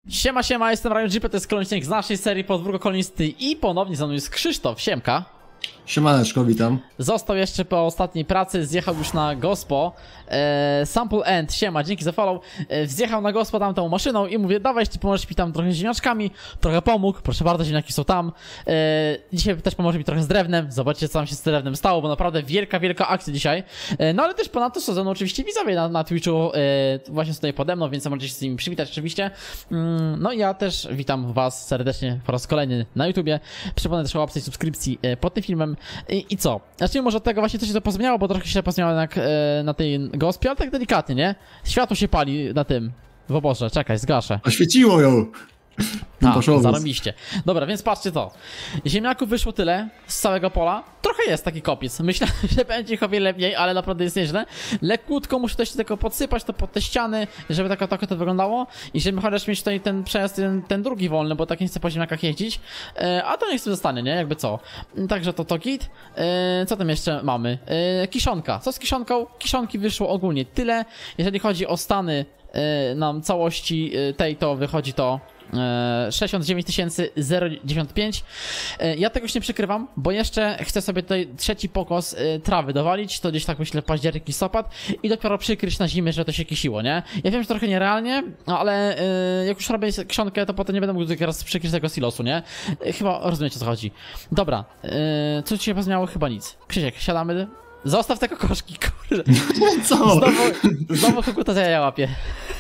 Siema, siema, jestem Ryan Jeepy, to jest kolejny odcinek z naszej serii Podwórko Kolonisty i ponownie za mną jest Krzysztof, siemka. Siemaneczko, witam. Został jeszcze po ostatniej pracy, zjechał już na gospo. Sample End, siema, dzięki za follow. Zjechał na gospo tam tą maszyną i mówię, dawaj, ty pomożesz mi tam trochę z ziemniaczkami. Trochę pomógł, proszę bardzo, ziemniaki są tam. Dzisiaj też pomoże mi trochę z drewnem. Zobaczcie, co tam się z drewnem stało, bo naprawdę wielka akcja dzisiaj. No ale też ponadto są ze mną oczywiście widzowie na Twitchu, właśnie tutaj pode mną, więc możecie się z nimi przywitać oczywiście. No i ja też witam was serdecznie po raz kolejny na YouTubie. Przypomnę też o łapce i subskrypcji pod tym filmem. I co? Zacznijmy może od tego właśnie, co się to pozmieniało, bo trochę się pozmieniało jak na tej gospie, ale tak delikatnie, nie? Światło się pali na tym, w oborze, czekaj, zgaszę. Oświeciło ją! Zarobiście. Dobra, więc patrzcie to. Ziemniaków wyszło tyle z całego pola. Trochę jest taki kopiec. Myślę, że będzie ich o wiele mniej, ale naprawdę jest nieźle. Lekutko muszę też tylko podsypać to pod te ściany, żeby tak to wyglądało. I żeby chociaż mieć tutaj ten przejazd, ten drugi wolny, bo tak nie chcę po ziemniakach jeździć. A to niech sobie zostanie, nie? Jakby co. Także to git. Co tam jeszcze mamy? Kiszonka. Co z kiszonką? Kiszonki wyszło ogólnie tyle. Jeżeli chodzi o stany nam całości tej, to wychodzi to 69 095. Ja tego się nie przykrywam, bo jeszcze chcę sobie tutaj trzeci pokos trawy dowalić, to gdzieś tak myślę październik, listopad i dopiero przykryć na zimę, że to się kisiło, nie? Ja wiem, że trochę nierealnie, no ale jak już robię książkę, to potem nie będę mógł teraz przykryć tego silosu, nie? Chyba rozumiecie, o co chodzi. Dobra, co ci się pozmieniało? Chyba nic. Krzysiek, siadamy. Zostaw te kokoszki, kurde. Co? Znowu koguta za jaja łapię.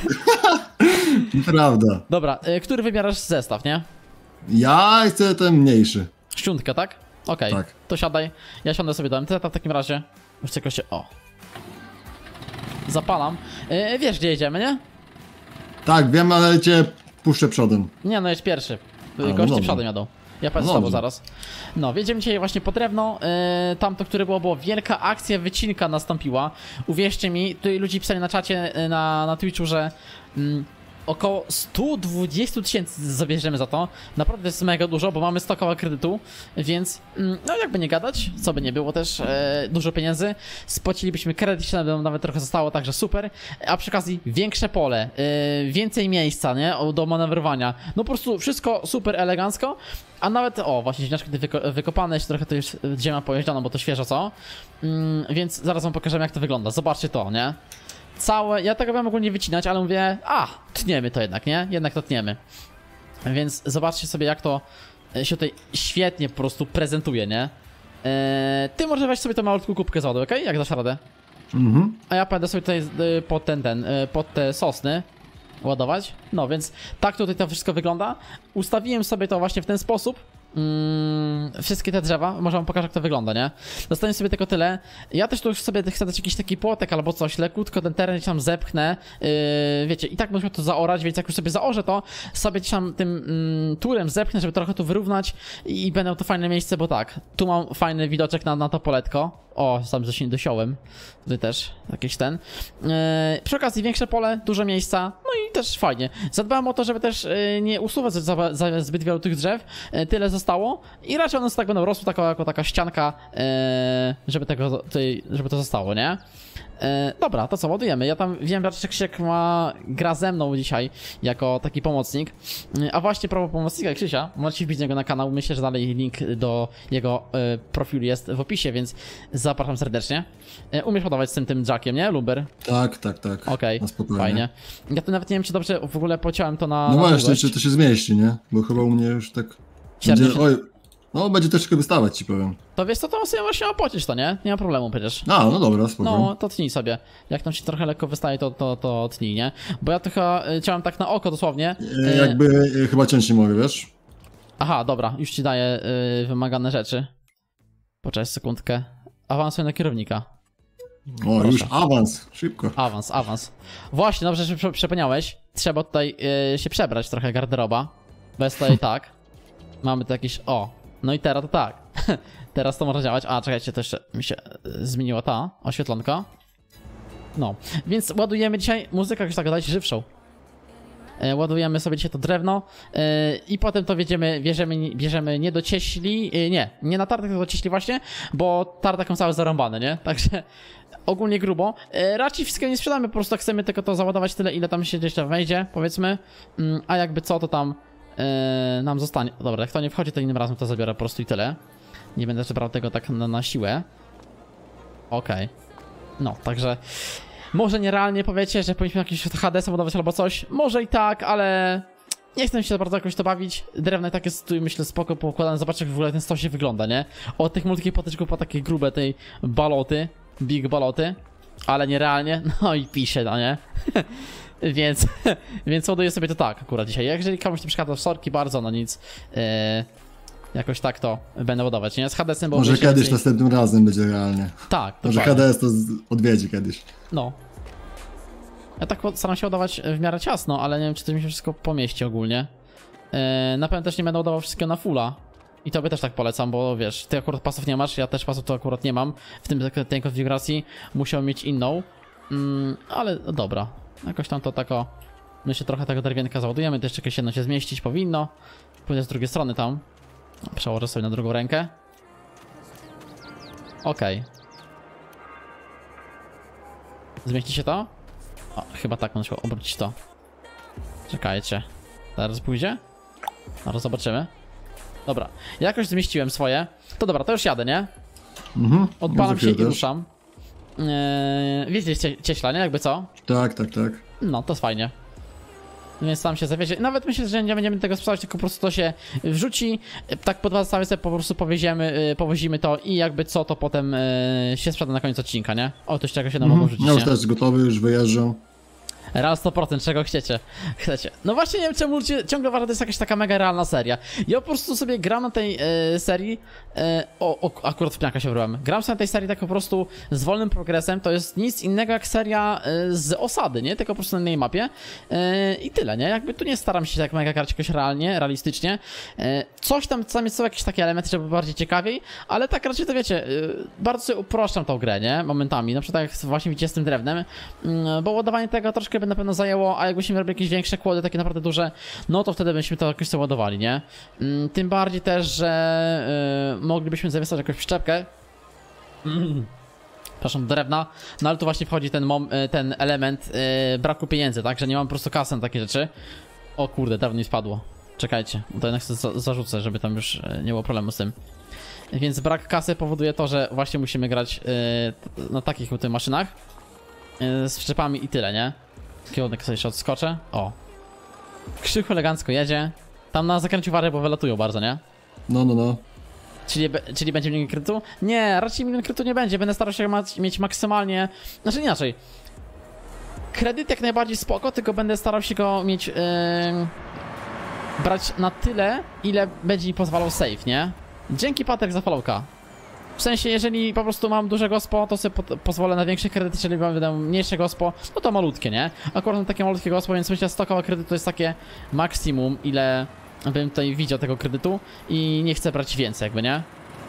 Prawda. Dobra, który wybierasz zestaw, nie? Ja chcę ten mniejszy. Szczątka, tak? Okej, Tak. To siadaj. Ja siądę sobie do MT w takim razie. Już tylko się... O. Zapalam. Wiesz, gdzie jedziemy, nie? Tak, wiem, ale cię puszczę przodem. Nie, no jest pierwszy. No Goście dobrze. przodem jadą. Ja powiem z tobą zaraz. No, wjedziemy dzisiaj właśnie po drewno. Tamto, które było wielka akcja, wycinka nastąpiła. Uwierzcie mi, tutaj ludzie pisali na czacie na Twitchu, że około 120 000 zabierzemy za to. Naprawdę jest mega dużo, bo mamy 100 koła kredytu, więc no jakby nie gadać, co by nie było też dużo pieniędzy. Spłacilibyśmy kredyt, się nawet trochę zostało, także super. A przy okazji większe pole, więcej miejsca, nie? Do manewrowania. No po prostu wszystko super elegancko. A nawet, o właśnie ziemniaczki wykopane, jeszcze trochę to już ziemia pojeżdżana, bo to świeżo, co? Więc zaraz wam pokażemy, jak to wygląda. Zobaczcie to, nie? Całe, ja tego bym mógł nie wycinać, ale mówię, tniemy to jednak, nie? Jednak to tniemy. Więc zobaczcie sobie, jak to się tutaj świetnie po prostu prezentuje, nie? Ty może weź sobie tą malutką kubkę z wody, okej? Jak dasz radę? A ja będę sobie tutaj pod te sosny ładować. No więc tak tutaj to wszystko wygląda. Ustawiłem sobie to właśnie w ten sposób. Wszystkie te drzewa, może wam pokażę, jak to wygląda, nie? Dostanię sobie tylko tyle. Ja też tu już sobie chcę dać jakiś taki płotek albo coś, lekutko ten teren gdzieś tam zepchnę. Wiecie, i tak musimy to zaorać, więc jak już sobie zaorzę to, sobie gdzieś tam tym turem zepchnę, żeby trochę to wyrównać i będą to fajne miejsce, bo tak, tu mam fajny widoczek na to poletko. O, sam się dosiąłem. Tutaj też jakiś ten. Przy okazji większe pole, dużo miejsca, no i też fajnie. Zadbałem o to, żeby też nie usuwać zbyt wielu tych drzew. Tyle zostało i raczej one tak będą rosły jako taka ścianka, żeby to zostało, nie? Dobra, to co, ładujemy. Ja tam wiem, że Krzysiek gra ze mną dzisiaj jako taki pomocnik. A właśnie propos pomocnika Krzysia, możecie wbić niego na kanał. Myślę, że dalej link do jego profilu jest w opisie, więc zapraszam serdecznie. Umiesz podawać z tym jackiem, nie, Lumber? Tak. Okej, fajnie. Ja to nawet nie wiem, czy dobrze w ogóle pociąłem to na... No właśnie, czy to się zmieści, nie? Bo chyba u mnie już tak... No, będzie troszkę wystawać, ci powiem. To wiesz co, to sobie właśnie opocić to, nie? Nie ma problemu przecież. No dobra, spoko. No, to tnij sobie. Jak tam się trochę lekko wystaje, to tnij, nie? Bo ja trochę chciałem tak na oko dosłownie. Chyba cięć nie mogę, wiesz? Aha, dobra, już ci daję wymagane rzeczy. Poczekaj sekundkę. Awansuj na kierownika. O, proszę. Już awans, szybko. Awans. Właśnie, dobrze, że przypomniałeś. Trzeba tutaj się przebrać trochę, garderoba. Bez tutaj tak. Mamy tu jakieś... O, no i teraz to tak. Teraz to może działać. A, czekajcie, to jeszcze mi się zmieniła ta oświetlonka. No, więc ładujemy dzisiaj muzykę, jak już tak gadać, żywszą. ładujemy sobie dzisiaj to drewno i potem to bierzemy nie do cieśli, nie na tartak, tylko do cieśli właśnie, bo tartak mam cały zarąbany, nie? Także ogólnie grubo. Raczej wszystkiego nie sprzedamy, po prostu tak chcemy tylko to załadować tyle, ile tam się jeszcze wejdzie, powiedzmy, a jakby co, to tam nam zostanie. Dobra, jak to nie wchodzi, to innym razem to zabiorę po prostu i tyle. Nie będę jeszcze brał tego tak na siłę. Okej. No, także może nierealnie powiecie, że powinniśmy jakiś HDS budować albo coś. Może i tak, ale nie chcę mi się za bardzo jakoś to bawić. Drewno i tak jest tu, myślę, spoko poukładane. Zobaczcie, jak w ogóle ten stos się wygląda, nie? Od tych malutkich potyczków po takie grube tej baloty, big baloty, ale nierealnie. No i pisze, no nie? Więc ładuję sobie to tak akurat dzisiaj. Jeżeli komuś to przeszkadza, sorki bardzo, no nic. Jakoś tak to będę ładować, nie? Z HDS-em, bo może kiedyś następnym razem będzie realnie. Tak, może HDS to odwiedzi kiedyś. No. Ja tak staram się ładować w miarę ciasno, ale nie wiem, czy to mi się wszystko pomieści ogólnie. Na pewno też nie będę ładował wszystkiego na fulla. I tobie też tak polecam, bo wiesz, ty akurat pasów nie masz, ja też pasów to akurat nie mam. W tej konfiguracji musiał mieć inną. Ale dobra. Jakoś tam to tako... Myślę, trochę tego drewnianka załadujemy, to jeszcze jakieś jedno się zmieścić powinno. Pójdę z drugiej strony tam. Przełożę sobie na drugą rękę. Okej. Zmieści się to? O, chyba tak, on się obrócić to. Czekajcie. Zaraz pójdzie? Zaraz zobaczymy. Dobra, jakoś zmieściłem swoje. To dobra, to już jadę, nie? Odpalam się i ruszam. Wiecie cieśla, nie? Jakby co? Tak. No, to jest fajnie. Więc tam się zawiezie. Nawet myślę, że nie będziemy tego sprzedawać, tylko po prostu to się wrzuci. Tak po dwa zestawy sobie po prostu powozimy to i jakby co, to potem się sprzeda na koniec odcinka, nie? O, to jeszcze czegoś się mogą wrzucić, ja już też gotowy, już wyjeżdżam. Raz 100%, czego chcecie. No właśnie nie wiem, czemu ciągle uważam, że to jest jakaś taka mega realna seria. Ja po prostu sobie gram na tej serii, akurat w pniaka się wryłem. Gram sobie na tej serii tak po prostu z wolnym progresem, to jest nic innego jak seria z osady, nie? Tylko po prostu na innej mapie i tyle, nie? Jakby tu nie staram się tak mega grać jakoś realistycznie. Coś tam są jakieś takie elementy, żeby bardziej ciekawiej, ale tak raczej to wiecie, bardzo sobie uproszczam tą grę, nie? Momentami, na przykład jak właśnie widzicie z tym drewnem, bo ładowanie tego troszkę by na pewno zajęło, a jakbyśmy robili jakieś większe kłody, takie naprawdę duże, no to wtedy byśmy to jakoś sobie ładowali, nie? Tym bardziej też, że moglibyśmy zawiesać jakąś przyczepkę. Przepraszam, do drewna, no ale tu właśnie wchodzi ten element braku pieniędzy, tak? Że nie mam po prostu kasy na takie rzeczy. O kurde, dawno mi spadło. Czekajcie, to jednak sobie zarzucę, żeby tam już nie było problemu z tym. Więc brak kasy powoduje to, że właśnie musimy grać na takich maszynach z przyczepami i tyle, nie? Kierunek sobie jeszcze odskoczę. O. Krzychu elegancko jedzie. Tam na zakręciu wary, bo wylatują bardzo, nie? No. Czyli będzie milion kredytu? Nie, raczej milion kredytu nie będzie. Będę starał się mieć maksymalnie... Znaczy inaczej. Kredyt jak najbardziej spoko, tylko będę starał się go mieć... brać na tyle, ile będzie mi pozwalał save, nie? Dzięki Patryk za followka. W sensie, jeżeli po prostu mam duże gospo, to sobie pozwolę na większy kredyt, jeżeli mam mniejsze gospo, no to malutkie, nie? Akurat mam takie malutkie gospo, więc myślę, że 100 koła kredytu to jest takie maksimum, ile bym tutaj widział tego kredytu i nie chcę brać więcej, jakby, nie?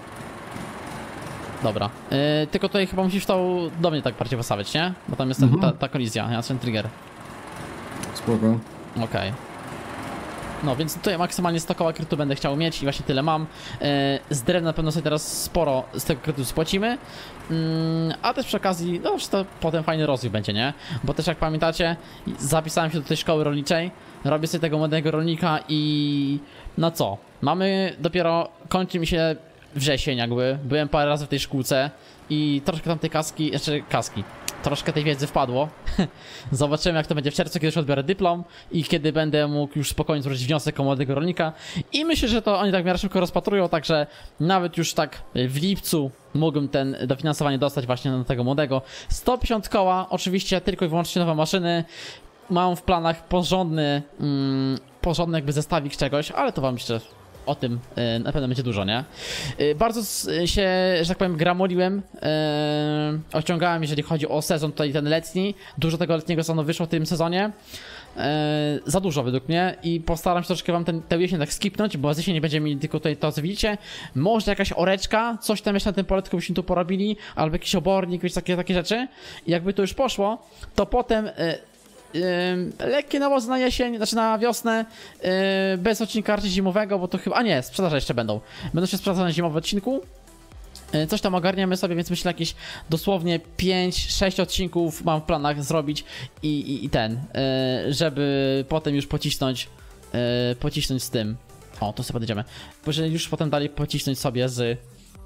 Dobra, tylko tutaj chyba musisz to do mnie tak bardziej postawić, nie? Bo tam jest ta kolizja, ja ten trigger. Spoko. Okej. No, więc tutaj maksymalnie 100 koła kredytu będę chciał mieć i właśnie tyle mam. Z drewna na pewno sobie teraz sporo z tego kredytu spłacimy. A też przy okazji, no to potem fajny rozwój będzie, nie? Bo też jak pamiętacie, zapisałem się do tej szkoły rolniczej, robię sobie tego młodego rolnika i... No co? Dopiero kończy mi się wrzesień jakby, byłem parę razy w tej szkółce i troszkę tam tej troszkę tej wiedzy wpadło. Zobaczymy, jak to będzie w czerwcu, kiedy już odbiorę dyplom i kiedy będę mógł już spokojnie złożyć wniosek o młodego rolnika. I myślę, że to oni tak w miarę szybko rozpatrują, także nawet już tak w lipcu mógłbym ten dofinansowanie dostać właśnie na tego młodego. 150 koła, oczywiście tylko i wyłącznie nowe maszyny. Mam w planach porządny jakby zestawik czegoś, ale to wam jeszcze... O tym na pewno będzie dużo, nie? Bardzo się, że tak powiem, gramoliłem, ociągałem, jeżeli chodzi o sezon tutaj ten letni. Dużo tego letniego sezonu wyszło w tym sezonie. Za dużo według mnie i postaram się troszkę wam tę jesień tak skipnąć, bo z jesieni będzie mi tylko tutaj to, co widzicie. Może jakaś oreczka, coś tam jeszcze na tym poletku byśmy tu porobili, albo jakiś obornik, wiecie, takie rzeczy. I jakby to już poszło, to potem... lekkie nawozy na jesień, znaczy na wiosnę, bez odcinka raczej zimowego, bo to chyba, a nie, sprzedaże jeszcze będą. Będą się sprzedane zimowe odcinku. Coś tam ogarniemy sobie, więc myślę jakieś dosłownie 5-6 odcinków mam w planach zrobić i żeby potem już pocisnąć z tym. O, tu sobie podejdziemy. Bo że już potem dalej pocisnąć sobie z...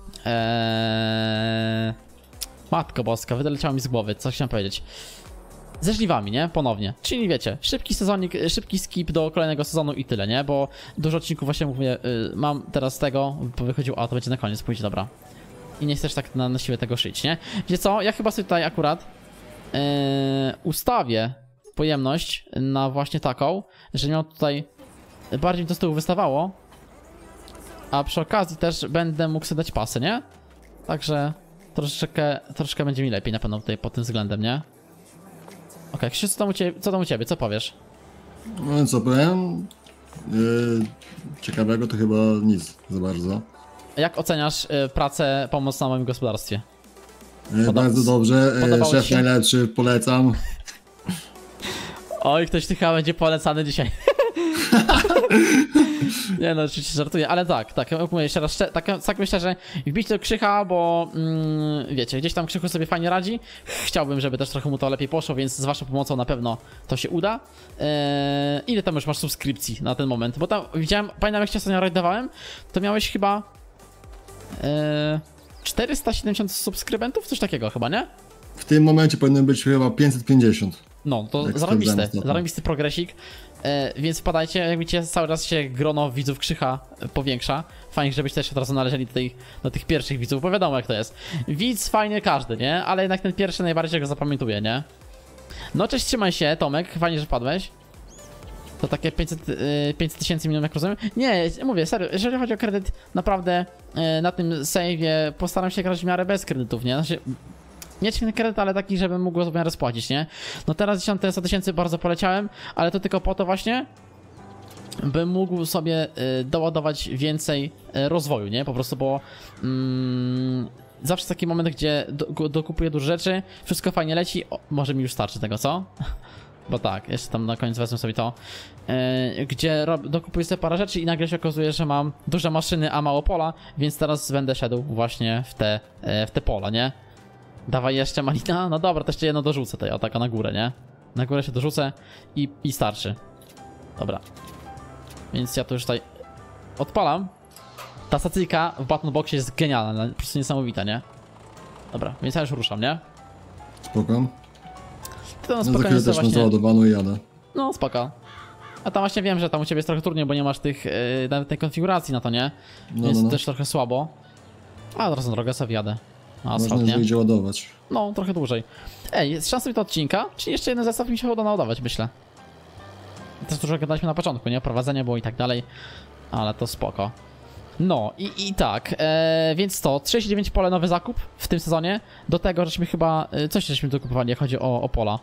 Matko boska, wyleciało mi z głowy, co chciałem powiedzieć. Ze żniwami, nie? Ponownie. Czyli wiecie, szybki sezonik, szybki skip do kolejnego sezonu i tyle, nie? Bo dużo odcinków właśnie mówię, mam teraz tego, bo wychodził, a to będzie na koniec, pójdzie, dobra. I nie chcesz tak na siłę tego szyć, nie? Wiecie co? Ja chyba sobie tutaj akurat ustawię pojemność na właśnie taką, że miał tutaj bardziej to z tyłu wystawało, a przy okazji też będę mógł sobie dać pasy, nie? Także troszeczkę będzie mi lepiej na pewno tutaj pod tym względem, nie? Okej, Krzysztof, co tam u ciebie? Co powiesz? No co powiem? Ciekawego to chyba nic za bardzo. Jak oceniasz pracę, pomoc na moim gospodarstwie? Bardzo dobrze, szef się? najlepszy, polecam. Oj, ktoś chyba będzie polecany dzisiaj. Nie no, oczywiście żartuję, ale tak, jak mówię jeszcze raz, tak myślę, że wbić do Krzycha, bo wiecie, gdzieś tam Krzychu sobie fajnie radzi. Chciałbym, żeby też trochę mu to lepiej poszło, więc z waszą pomocą na pewno to się uda. Ile tam już masz subskrypcji na ten moment? Bo tam widziałem, pamiętam jak cię ostatnio rajdowałem, to miałeś chyba 470 subskrybentów? Coś takiego chyba, nie? W tym momencie powinien być chyba 550. No, to zarobisty progresik, więc wpadajcie, jak widzicie, cały czas się grono widzów Krzycha powiększa. Fajnie, żebyście też od razu należeli do tych pierwszych widzów, bo wiadomo jak to jest. Widz fajny każdy, nie? Ale jednak ten pierwszy najbardziej go zapamiętuje, nie? No cześć, trzymaj się, Tomek, fajnie, że wpadłeś. To takie 500 tysięcy minut, jak rozumiem? Nie, mówię, serio, jeżeli chodzi o kredyt, naprawdę na tym save'ie postaram się grać w miarę bez kredytów, nie? Znaczy, mieć ten kredyt, ale taki, żebym mógł go w miarę spłacić, nie? No teraz 100 tysięcy bardzo poleciałem, ale to tylko po to właśnie, bym mógł sobie doładować więcej rozwoju, nie? Po prostu, bo zawsze taki moment, gdzie dokupuję dużo rzeczy, wszystko fajnie leci, może mi już starczy tego, co? Bo tak, jeszcze tam na koniec wezmę sobie to, gdzie dokupuję sobie parę rzeczy i nagle się okazuje, że mam duże maszyny, a mało pola, więc teraz będę szedł właśnie w te pola, nie? Dawaj jeszcze malina, no dobra, to jeszcze jedno dorzucę tutaj, o taka na górę, nie? Na górę się dorzucę i starczy. Dobra. Więc ja to już tutaj odpalam. Ta stacyjka w Button Boxie jest genialna, po prostu niesamowita, nie? Dobra, więc ja już ruszam, nie? Spoko. To no za chwilę też mam załadowaną i jadę. No spoko. A tam właśnie wiem, że tam u ciebie jest trochę trudniej, bo nie masz tych nawet tej konfiguracji na to, nie? Jest też trochę słabo. A od razu na drogę sobie jadę. Można wyjdzie ładować. No, trochę dłużej. Ej, jest szansa mi to odcinka, czyli jeszcze jeden zestaw mi się uda naładować, myślę. Też dużo gadaliśmy na początku, nie? Prowadzenie było i tak dalej, ale to spoko. No i tak, więc to 39 pole nowy zakup w tym sezonie. Do tego żeśmy chyba, coś żeśmy dokupowali, jak chodzi o pola.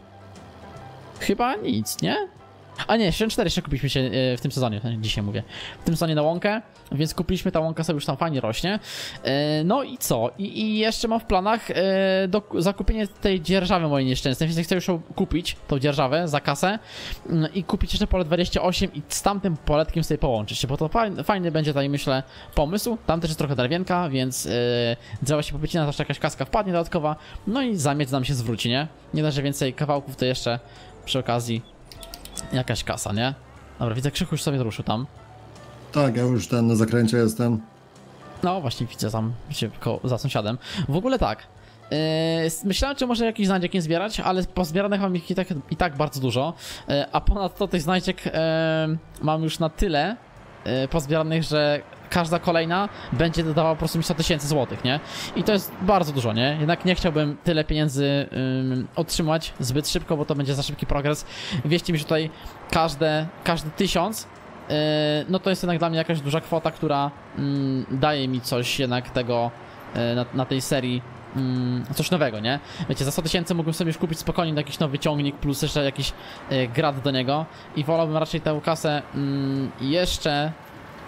Chyba nic, nie? A nie, 74 jeszcze kupiliśmy się w tym sezonie, dzisiaj mówię. W tym sezonie na łąkę, więc kupiliśmy, ta łąka sobie już tam fajnie rośnie. No i co? I jeszcze mam w planach zakupienie tej dzierżawy mojej nieszczęsnej, więc chcę już ją kupić, tą dzierżawę za kasę i kupić jeszcze pole 28 i z tamtym poletkiem sobie połączyć się, bo to fajny będzie tutaj, myślę, pomysł. Tam też jest trochę drewienka, więc drzewa się popycina, zawsze jakaś kaska wpadnie dodatkowa, no i zamieć nam się zwróci, nie? Nie da, że więcej kawałków, to jeszcze przy okazji jakaś kasa, nie? Dobra, widzę, Krzychu już sobie ruszył tam. Tak, ja już na zakręcie jestem. No właśnie, widzę tam za sąsiadem. W ogóle tak. Myślałem, czy może jakiś znajdziek nie zbierać, ale pozbieranych mam ich i tak bardzo dużo. A ponadto tych znajdziek mam już na tyle pozbieranych, że każda kolejna będzie dodawała po prostu mi 100 tysięcy złotych, nie? I to jest bardzo dużo, nie? Jednak nie chciałbym tyle pieniędzy otrzymać zbyt szybko, bo to będzie za szybki progres. Wierzcie mi, że tutaj każdy 1000 no to jest jednak dla mnie jakaś duża kwota, która daje mi coś jednak tego na tej serii, coś nowego, nie? Wiecie, za 100 tysięcy mógłbym sobie już kupić spokojnie jakiś nowy ciągnik plus jeszcze jakiś grad do niego i wolałbym raczej tę kasę jeszcze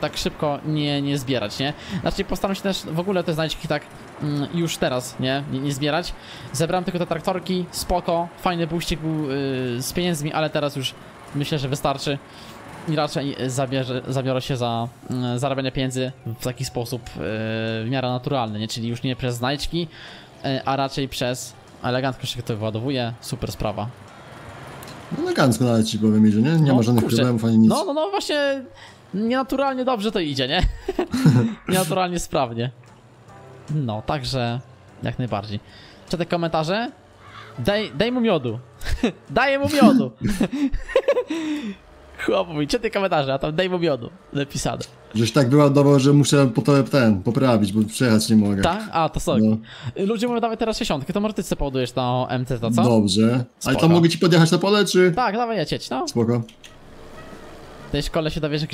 tak szybko nie zbierać, nie? Znaczy postaram się też w ogóle te znajdźki tak już teraz, nie zbierać. Zebrałem tylko te traktorki, spoko, fajny buścik był z pieniędzmi, ale teraz już myślę, że wystarczy. I raczej zabiorę się za zarabianie pieniędzy w taki sposób w miarę naturalny, nie? Czyli już nie przez znajdźki, a raczej przez elegancko się to wyładowuje, super sprawa. Elegancko nawet ci powiem idzie, nie? Nie ma żadnych problemów ani nic. No właśnie nienaturalnie dobrze to idzie, nie? Nienaturalnie sprawnie. No, także jak najbardziej. Czy te komentarze? Daj mu miodu. Daję mu miodu. Chłop mówi, czytaj komentarze, a tam daj mu miodu napisane. Żeś tak wyładował, że muszę poprawić, bo przejechać nie mogę. Tak? A, to soki. No. Ludzie mówią, dawaj teraz 60, to może ty sobie poładujesz na MT, to co? Dobrze. Ale to mogę ci podjechać na pole, czy? Tak, dawaj jecieć, no. Spoko. W tej szkole się dowiesz,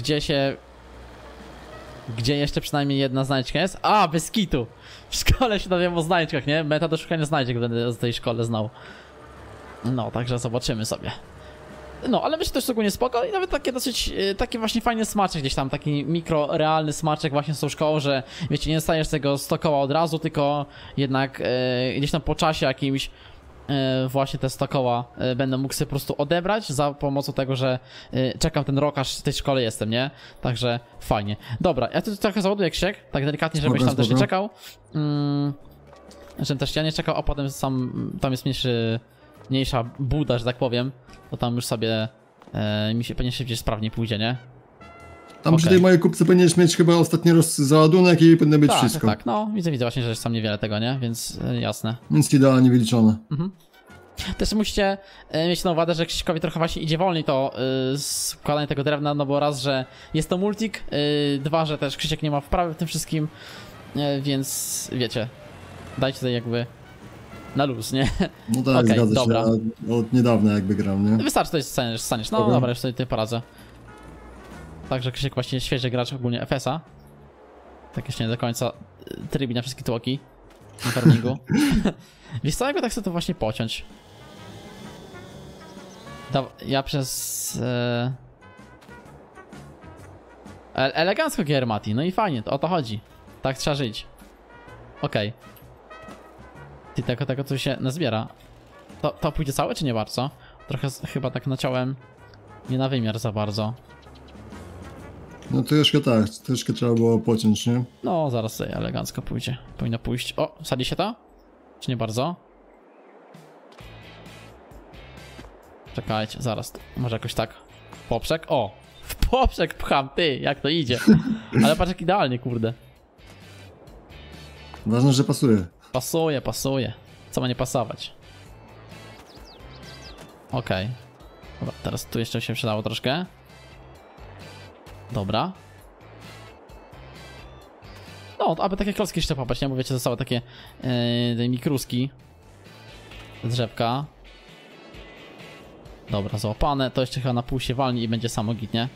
gdzie jeszcze przynajmniej jedna znajdźka jest? A, bez kitu! W szkole się dowiem o znajdźkach, nie? Meta do szukania znajdziek będę z tej szkole znał. No, także zobaczymy sobie. No, ale myślę, że to jest ogólnie spoko i nawet takie dosyć, taki właśnie fajny smaczek gdzieś tam, taki realny smaczek właśnie z tą szkołą, że wiecie, nie dostajesz tego 100 koła od razu, tylko jednak gdzieś tam po czasie jakimś właśnie te 100 koła będę mógł sobie po prostu odebrać za pomocą tego, że czekam ten rok, aż w tej szkole jestem, nie? Także fajnie. Dobra, ja tu trochę załaduję Krzysiek, tak delikatnie, żebyś tam też nie czekał. Żebym też ja nie czekał, a potem tam jest mniejsza buda, że tak powiem, to tam już sobie mi się pewnie szybciej sprawnie pójdzie, nie? Tam przy tej mojej kupce powinieneś mieć chyba ostatni załadunek i powinno być wszystko. Tak, no widzę właśnie, że jest tam niewiele tego, nie? Więc jasne. Więc idealnie wyliczone. Też musicie mieć na uwadze, że Krzyśkowi trochę właśnie idzie wolniej to składanie tego drewna, no bo raz, że jest to multik, dwa, że też Krzysiek nie ma wprawy w tym wszystkim, więc wiecie, dajcie tutaj jakby na luz, nie? No tak, okay, zgadza dobra. się, od niedawna jakby gram, nie? Wystarczy, to jest staniesz, no dobra, już sobie poradzę. Także Krzysiek właśnie świeży gracz ogólnie FS-a. Tak jeszcze nie do końca trybi na wszystkie tłoki na farmingu. Wiesz co, jakby tak chcę to właśnie pociąć. Ja przez... elegancko gier Mati, no i fajnie, to o to chodzi. Tak trzeba żyć. Okej. Ty tego co się nazbiera. To pójdzie całe czy nie bardzo? Trochę chyba tak naciąłem nie na wymiar za bardzo. No troszkę tak, troszkę trzeba było pociąć, nie? No zaraz sobie elegancko pójdzie. Powinno pójść. O, sadzi się to? Czy nie bardzo? Czekajcie, zaraz. Może jakoś tak. W poprzek? O! W poprzek pcham, ty! Jak to idzie? Ale patrz jak idealnie, kurde. Ważne, że pasuje. Pasuje. Co ma nie pasować? Okej. Dobra, teraz tu jeszcze się przydało troszkę. Dobra. No, aby takie klocki jeszcze popać, nie? Bo wiecie, zostały takie mikruski. Drzewka. Dobra, załapane. To jeszcze chyba na pół się walni i będzie samogit, nie?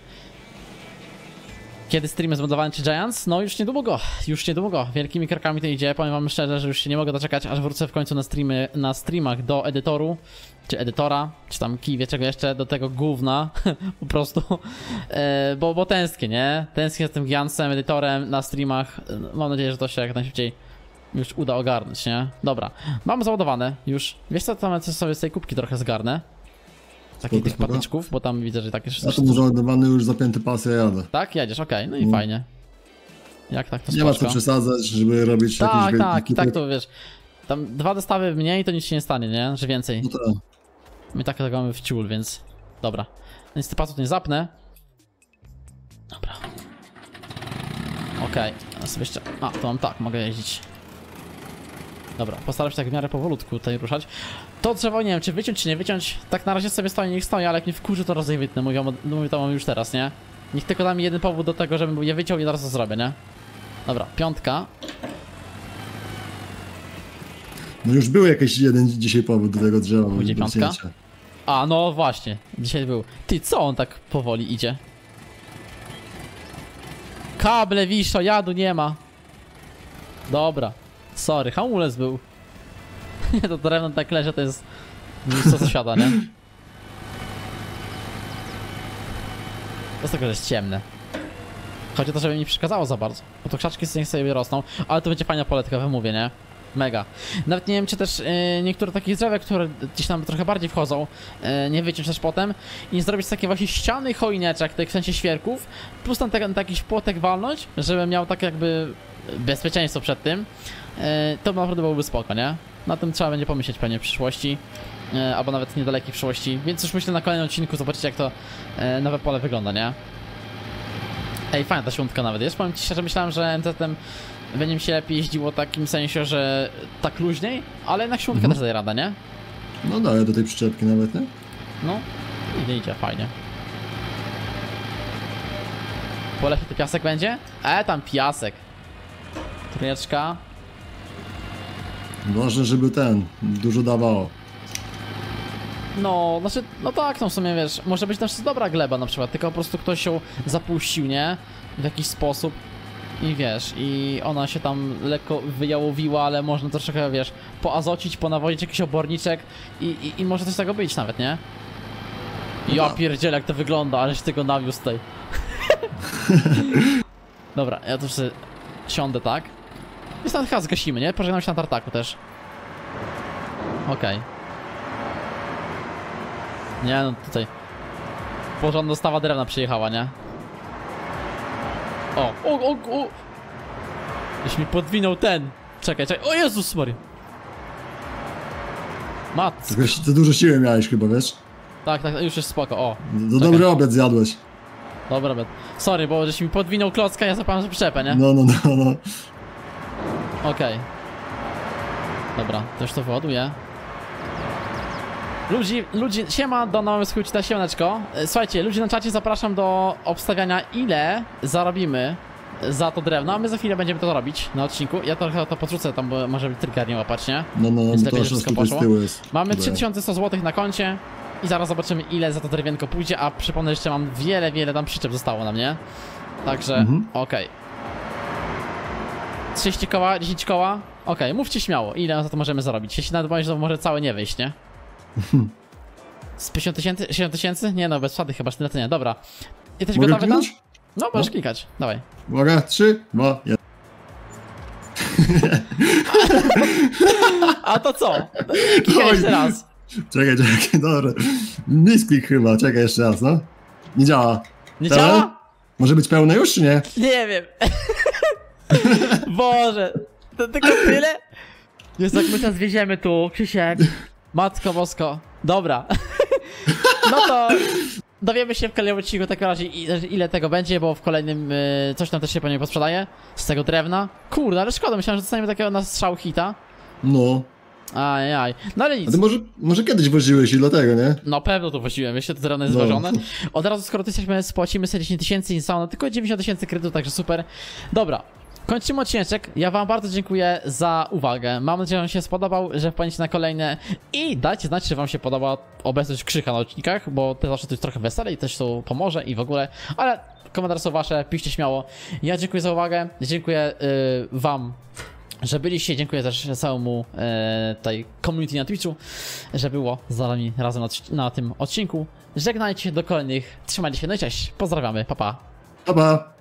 Kiedy stream jest zmontowany czy Giants? No już niedługo. Wielkimi krokami to idzie. Powiem wam szczerze, że już się nie mogę doczekać, aż wrócę w końcu na streamach do edytoru, czy edytora, czy tam wie czego jeszcze, do tego gówna, po prostu, bo tęsknię, nie? Tęsknię z tym Giantsem, edytorem na streamach. Mam nadzieję, że to się jak najszybciej już uda ogarnąć, nie? Dobra, mam załadowane już. Wiesz co, tam sobie z tej kubki trochę zgarnę. Takich tych patyczków, bo tam widzę, że takie... Ja tu mam załadowany już zapięty pas, ja jadę. Tak? Jedziesz, okej, no i fajnie. Jak tak to spoczko. Nie ma co przesadzać, żeby robić jakieś... Tak, to wiesz, tam 2 dostawy mniej, to nic się nie stanie, nie? Że więcej. No tak. My tak tego mamy w ciul, więc... Dobra. Więc ty pasu nie zapnę. Dobra. Okej, ja sobie jeszcze... A, to mam tak, mogę jeździć. Dobra, postaram się tak w miarę powolutku tutaj ruszać. To drzewo nie wiem, czy wyciąć, czy nie wyciąć. Tak na razie sobie stoi, niech stoi, ale jak mnie wkurzy, to raz je wytnę. Mówię to mam już teraz, nie? Niech tylko da mi jeden powód do tego, żebym je wyciął i zaraz to zrobię, nie? Dobra, 5. No już był jakiś jeden dzisiaj powód do tego drzewa. Pójdzie 5. A, no właśnie, dzisiaj był. Ty, co on tak powoli idzie? Kable wiszą, jadu nie ma. Dobra. Sorry, hamulec był. To drewno tak leży, to jest nic świata, nie? To z tego, że jest ciemne. Chodzi o to, żeby mi nie przeszkadzało za bardzo, bo to krzaczki niech sobie rosną, ale to będzie fajna poletka, mówię, nie? Mega. Nawet nie wiem, czy też niektóre takie drzewa, które gdzieś tam trochę bardziej wchodzą, nie wyciąć też potem i zrobić takie właśnie ściany choineczek, w sensie świerków, plus tam jakiś płotek walnąć, żeby miał tak jakby bezpieczeństwo przed tym, to naprawdę byłoby spoko, nie? Na tym trzeba będzie pomyśleć pewnie w przyszłości, albo nawet w niedalekiej przyszłości, więc już myślę na kolejnym odcinku zobaczycie, jak to nowe pole wygląda, nie? Ej, fajna ta świątka nawet jest, powiem ci szczerze, myślałem, że MZ-em będzie mi się lepiej jeździło w takim sensie, że tak luźniej, ale jednak świątka też daje rada, nie? No daję do tej przyczepki nawet, nie? No, idzie, fajnie. Po lesie to piasek będzie? Tam piasek. Trójeczka. Ważne, żeby dużo dawało. No, znaczy, no tak, no w sumie wiesz, może być też dobra gleba na przykład, tylko po prostu ktoś ją zapuścił, nie? W jakiś sposób. I wiesz, i ona się tam lekko wyjałowiła, ale można troszkę, wiesz, poazocić, ponawodzić jakiś oborniczek i może coś z tego być nawet, nie? Ja pierdzielę, jak to wygląda, ale się tego nawiózł tutaj. Dobra, ja tu sobie siądę, tak? I stąd chyba zgasimy, nie? Pożegnam się na tartaku też. Okej. Nie no, tutaj porządna dostawa drewna przyjechała, nie? O! Już mi podwinął ten. Czekaj. O Jezus Maria. Matko. Za dużo siły miałeś chyba, wiesz? Tak, już jest spoko, o. Dobry obiad zjadłeś. Dobry obiad. Sorry, bo żeś mi podwinął klocka, ja zapałem za przyczepę, nie? No. Okej. Dobra, to już to wyładuję. Ludzi, siema, do nowego skrócita, siemaneczko. Słuchajcie, ludzi na czacie zapraszam do obstawiania, ile zarobimy za to drewno, a my za chwilę będziemy to robić na odcinku. Ja trochę to podrzucę tam, bo może być trigger nie łapać, nie? No, więc to lepiej, że wszystko poszło. Mamy Tutaj. 3100 zł na koncie i zaraz zobaczymy, ile za to drewienko pójdzie, a przypomnę, że jeszcze mam wiele tam przyczep zostało na mnie. Także, okej. 30 koła, 10 koła? Okej, mówcie śmiało, ile za to możemy zarobić. Jeśli nawet boję, że to może całe nie wyjść, nie? Z 50 tysięcy? 60 tysięcy? Nie no, bez przesady chyba, tyle to nie. Dobra. Jesteś Mogę gotowy tam? kliknąć? No, możesz klikać. Dawaj. Uwaga, 3, 2, 1. A to co? Klikaj jeszcze raz. Czekaj, dobra. Misklik chyba, czekaj jeszcze raz, no. Nie działa. Nie działa? Może być pełne już, czy nie? Nie wiem. Boże. To tylko tyle? Jest jak my teraz wieziemy tu, Krzysiek. Matko bosko. Dobra. No to dowiemy się w kolejnym odcinku w takim razie, ile tego będzie, bo w kolejnym coś tam też się pewnie posprzedaje z tego drewna. Kurde, ale szkoda, myślałem, że dostaniemy takiego na strzał hita. No. Ajaj. No ale nic. A ty może kiedyś woziłeś i dlatego, nie? No pewno to woziłem, jeszcze to drewno jest zważone. Od razu skoro jesteśmy, spłacimy sobie 10 tysięcy i zostało tylko 90 tysięcy kredytu, także super. Dobra. Kończymy odcineczek. Ja wam bardzo dziękuję za uwagę. Mam nadzieję, że wam się spodobał, że wpadniecie na kolejne i dajcie znać, czy wam się podoba obecność Krzycha na odcinkach, bo to zawsze to jest trochę wesele i też to pomoże i w ogóle, ale komentarze są wasze, piszcie śmiało. Ja dziękuję za uwagę, dziękuję wam, że byliście, dziękuję też całemu tej community na Twitchu, że było z nami razem na tym odcinku. Żegnajcie do kolejnych, trzymajcie się, no i cześć, pozdrawiamy, pa pa. Pa, pa.